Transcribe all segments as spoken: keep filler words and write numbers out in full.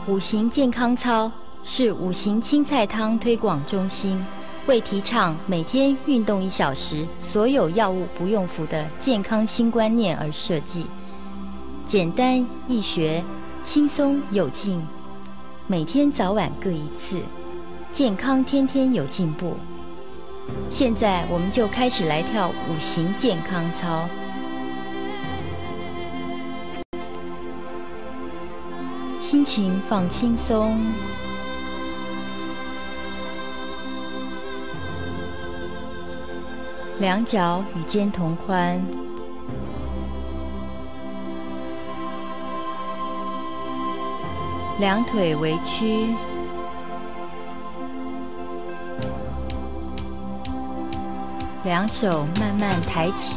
五行健康操是五行青菜汤推广中心为提倡每天运动一小时，所有药物不用服的健康新观念而设计，简单易学，轻松有劲，每天早晚各一次，健康天天有进步。现在我们就开始来跳五行健康操。心情放轻松，两脚与肩同宽，两腿微曲，两手慢慢抬起。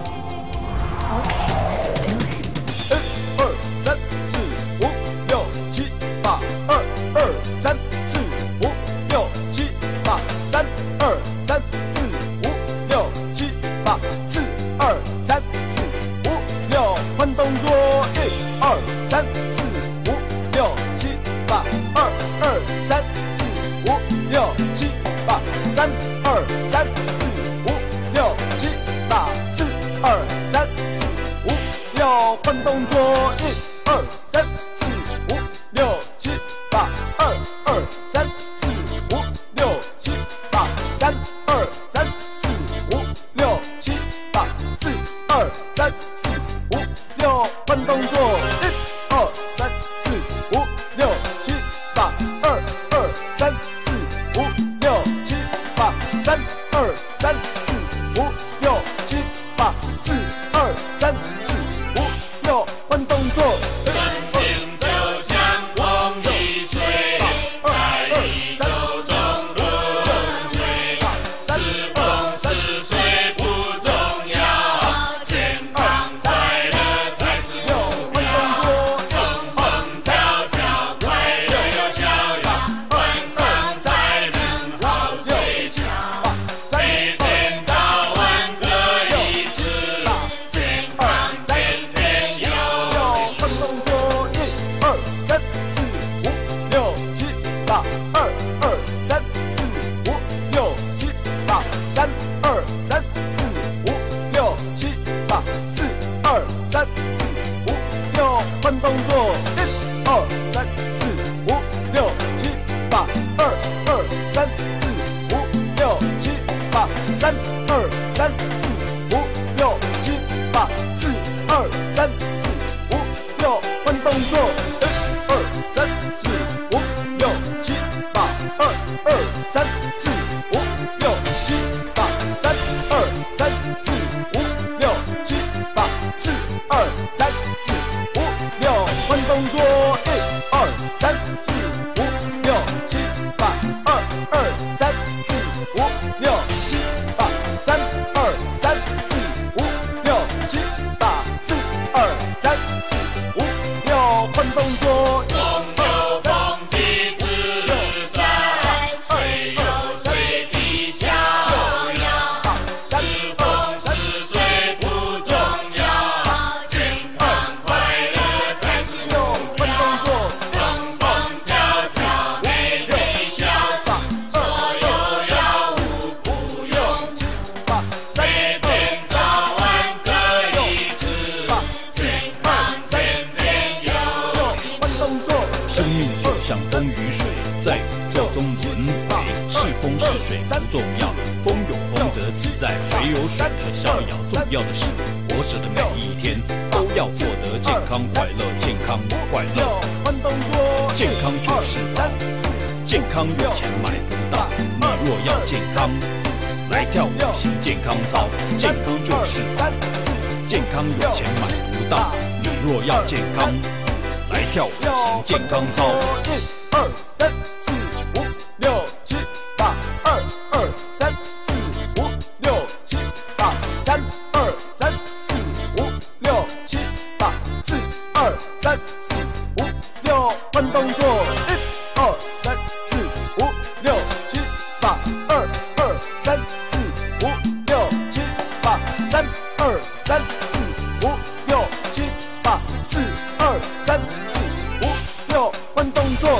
Okay, let's do it. 一、二、三、四、五、六、七、八。二、二、三、四、五、六、七、八。三、二、三、四、五、六、七、八。四、二、三、四、五、六，换动作。一、二、三、四、五、六、七、八。二、二、三、四、五、六、七、八。三、二、三、四、五、六、七、八。四、二、三、四、五、六，换动作。一、二、三、四、五、六、七、八。二、二、三、四、五、六、七、八。三、二、三、四、五、六、七、八。四、二、三、四、五、六，换动作。一、二、三、四、五、六、七、八。二、二、三、四、五、六、七、八。三、二、三、四、五、六、七、八。四、二、三、四、五、六，换动作。 生命就像风一吹，在宇宙中轮回。是风是水不重要，健康快乐才是目标。蹦蹦跳跳，快乐又逍遥，晚上才能好睡觉。每天早晚各一次，健康天天有。 换动作。一、二、三、四、五、六、七、八。二、二、三、四、五、六、七、八。三、二、三、四、五、六、七、八。四、二、三、四、五、六，换动作。一、二、三、四、五、六、七、八。二、二、三、四、五、六、七、八。三、二、三、四、五、六、七、八。四、二、三、四、五、六，换动作。一、二、三、四、五、六、七、八。二、二、三、四、五、六、七、八。三、二、三、四、五、六、七、八。四、二、三、四、五、六，换动作。一、二、三、四、五、六、七、八。二、二、三、四、五、六、七、八。三、二、三、四、五、六、七、八。四、二、三、四、五、六，换动作。 风有风起自在，水有水体逍遥。是风是水不重要，健康快乐才是目标。蹦蹦跳跳，美丽潇洒，所有药物不用八。 每天早晚各一次，健康天天有。 换动作。 生命就像风与水，在宇宙中轮回。是风是水不重要，风有风的自在，水有水的逍遥。重要的是，活着的每一天都要获得健康快乐，健康快乐。 换动作。 健康就是宝，健康有钱买不到。你若要健康，来跳五行健康操。健康就是宝，健康有钱买不到。你若要健康，来跳五行健康操。 一、二、三、四、五、六、七、八。二、二、三、四、五、六、七、八。三、二、三、四、五、六、七、八。四、二、三、四、五、六，换动作。一、二、三、四、五、六、七、八。二、二、三、四、五、六、七、八。三、二、三、四、五、六、七、八。四、二、三、四、五、六，换动作。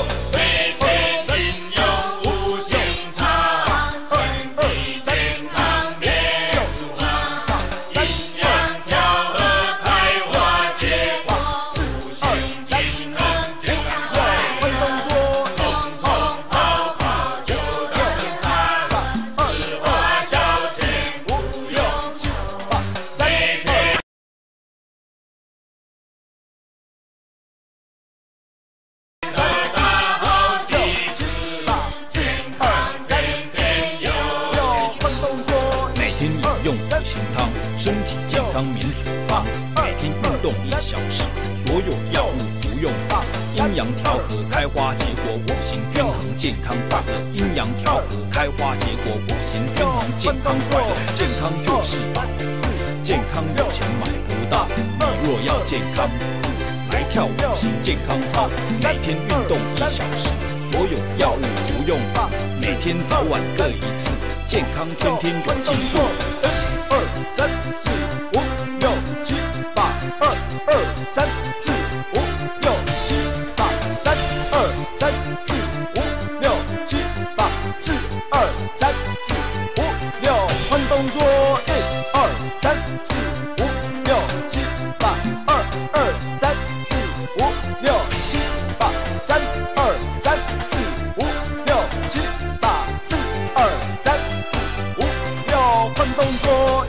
康免处方，每天运动一小时，所有药物不用放，阴阳调和，开花结果，五行均衡，健康快乐。阴阳调和，开花结果，五行均衡，健康快乐。健康就是宝，健康有钱买不到，你若要健康，来跳五行健康操，每天运动一小时，所有药物不用放，每天早晚各一次，健康天天有进步。 二三四五六七八，二二三四五六七八，三二三四五六七八，四二三四五六，换动作，一二三四五六七八，二二三四五六七八，三二三四五六七八，四二三四五六，换动作。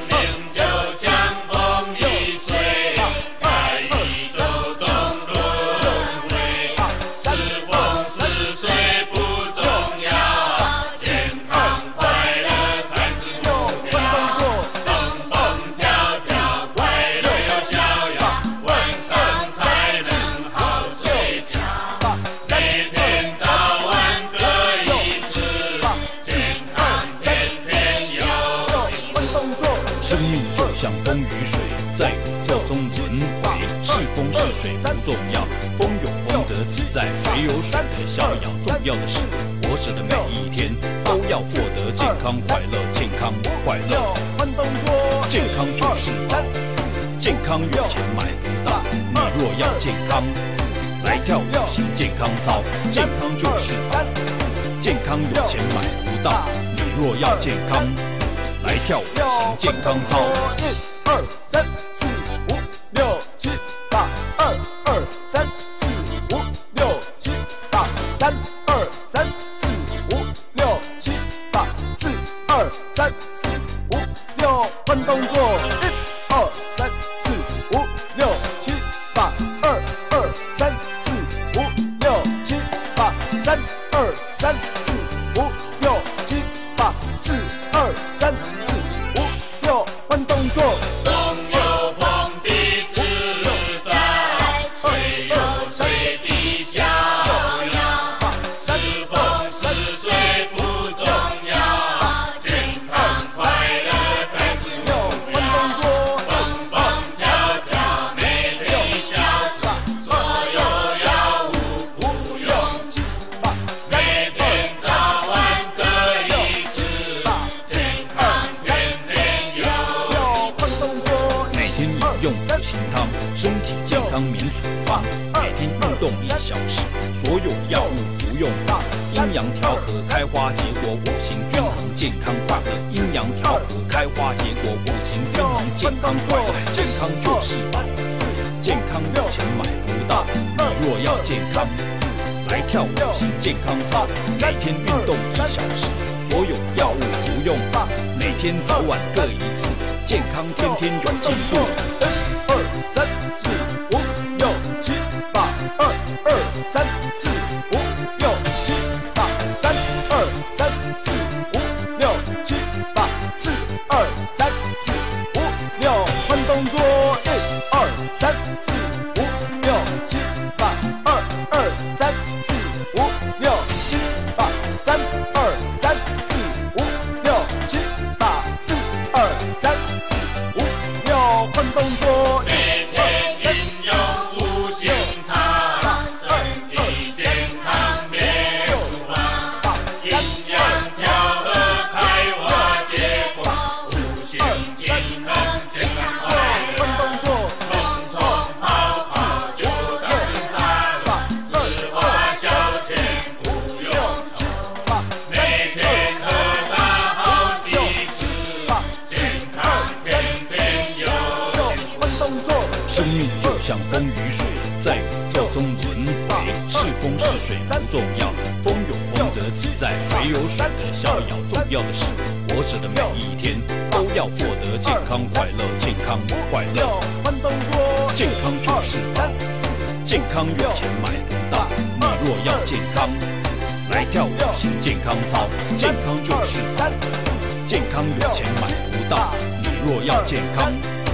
像风雨水，在宇宙中轮回，是风是水不重要，风有风德自在，水有水的逍遥。重要的是，活着的每一天都要获得健康快乐，健康快乐。健康就是宝，健康有钱买不到，你若要健康，来跳五行健康操。健康就是宝，健康有钱买不到，你若要健康，来跳五行健康操。 一二三四五六七八，二二三四五六七八，三二三四五六七八，四二三四五六，换动作，一二三四五六七八，二二三四五六七八，三二三四五六七八，四二三四五六，换动作。 风有风的自在，水有水的逍遥。是风是水不重要，健康快乐才是目标。蹦蹦跳跳每天一小时，所有药物不用记，每天早晚各一次，健康天天有。 每天饮用五行汤，身体健康免处方，每天运动一小时，所有药物不用放，阴阳调和，开花结果，五行均衡，健康快乐。阴阳调和，开花结果，五行均衡，健康快乐。健康就是宝，健康有钱买不到，你若要健康，来跳五行健康操，每天运动一小时，所有药物不用放，每天早晚各一次，健康天天有进步。 二三四五六七八，二二三四五六七八，三二三四五六七八，四二三四五六，换动作，一二三四五六七八，二二三四五六七八，三二三四五六七八，四二三四五六，换动作。 每天饮用五行汤，身体健康免处方。阴阳调和，开花结果，五行均衡，健康快乐。冲冲跑跑就当成沙漏，吃花消遣不用愁。每天喝它好几次，健康天天有。 生命就像风与水，在宇宙中轮回，是风是水不重要，风有风德自在，水有水的逍遥。重要的是，活着的每一天都要获得健康快乐，健康快乐。健康就是宝，健康有钱买不到，你若要健康，来跳五行健康操。健康就是宝，健康有钱买不到，你若要健康，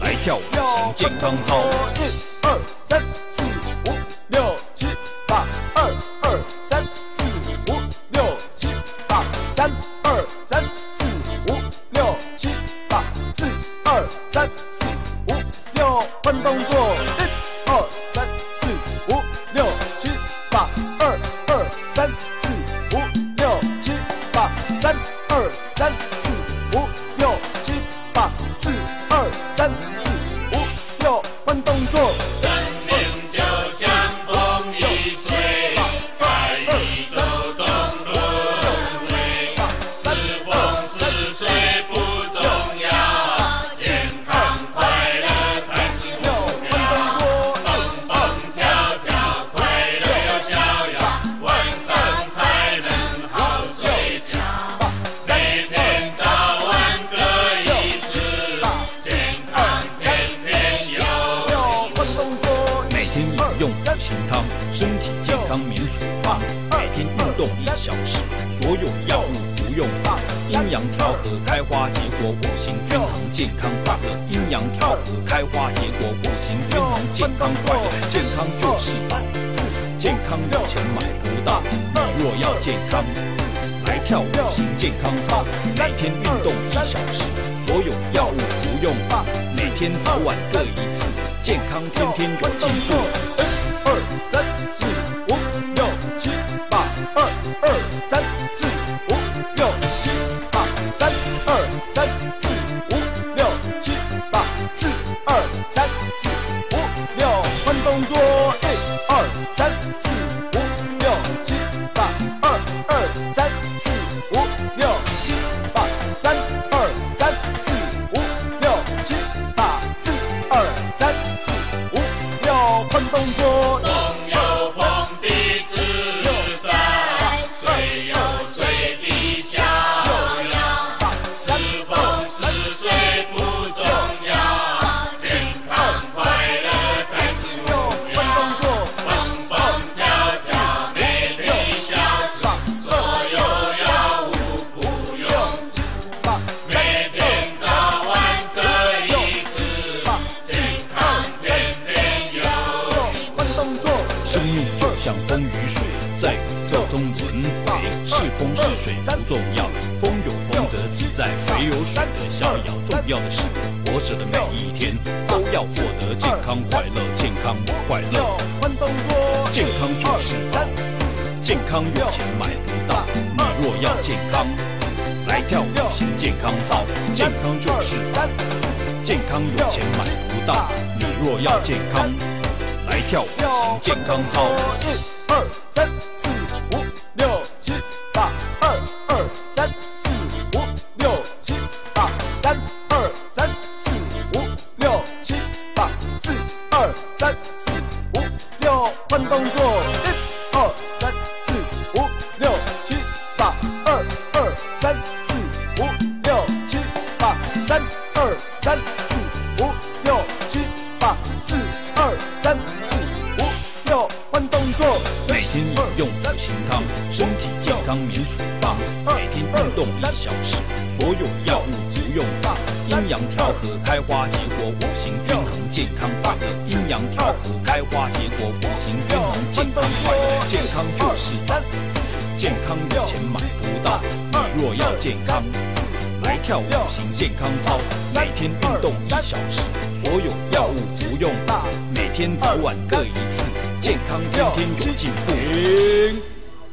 来跳五行健康操。 一二三四五六七八，二二三四五六七八，三二三四五六七八，四二三四五六，换动作，一二三四五六七八，二二三四五六七八，三二三四五六七八，四二三四五六，换动作。 生命就像风一水，在宇宙中轮回，是风是水不重要，健康快乐才是目标。蹦蹦跳跳，快乐又逍遥，晚上才能好睡觉。每天早晚各一次，健康天天有。 每天饮用五行汤，身体健康免处方。每天运动一小时，所有药物不用怕。阴阳调和，开花结果，五行均衡，健康快乐。阴阳调和，开花结果，五行均衡，健康快乐。健康就是宝，健康有钱买不到。你若要健康，来跳五行健康操。每天运动一小时，所有药物不用怕。每天早晚各一次，健康天天有进步。 一二三四五六七八，二二三四五六七八，三二三四五六七八，四二三四五六，换动作，一二三四五六七八，二二三四五六七八，三二三四五六七八，四二三四五六，换动作。 风有风的自在，水有水的逍遥，是风是水不重要，健康快乐才是目标。蹦蹦跳跳，每天一小时，所有药物不用怕。每天早晚各一次，健康天天有。 生命就像风与水，在宇宙中轮回。是风是水不重要，风有风的自在，水有水的逍遥。重要的是，活着的每一天都要获得健康快乐，健康快乐。健康就是宝，健康有钱买不到。你若要健康，来跳五行健康操。健康就是宝，健康有钱买不到。你若要健康，来跳五行健康操。 一二三四五六七八，二二三四五六七八，三二三四五六七八，四二三四五六，换动作，一二三四五六七八，二二三四五六七八，三二三四五六七八，四二三四五六，换动作。 每天饮用五行汤，身体健康免处方。每天运动一小时，所有药物不用怕。阴阳调和，开花结果，五行均衡，健康快乐。阴阳调和，开花结果，五行均衡，健康快乐。健康就是宝，健康有钱买不到。你若要健康，来跳五行健康操。每天运动一小时，所有药物不用怕。每天早晚各一次，健康天天有进步。 停，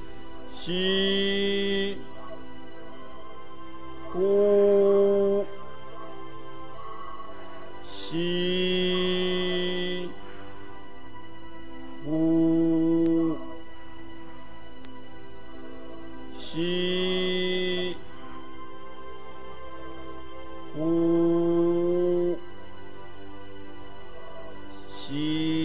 吸，呼，吸，呼，吸，呼，吸。